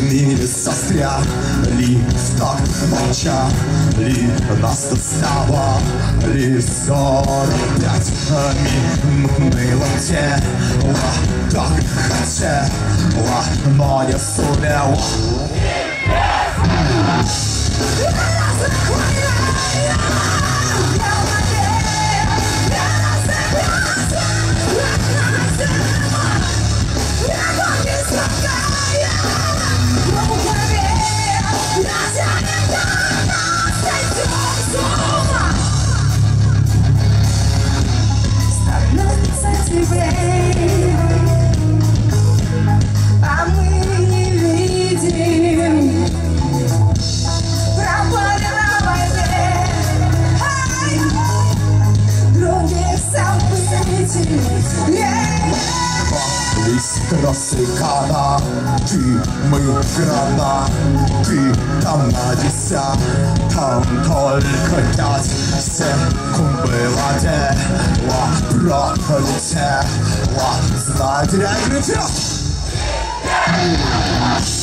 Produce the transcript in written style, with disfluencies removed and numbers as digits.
мире застряли, так молчали, нас доставали 45 минут летело, так хотела, но не сумела. А мы не видим, пропали на войне, других событий. Лись рассекана, ты, мы, гранаты, там на 10, там только 5 секунд было дело, пролетело, знать реально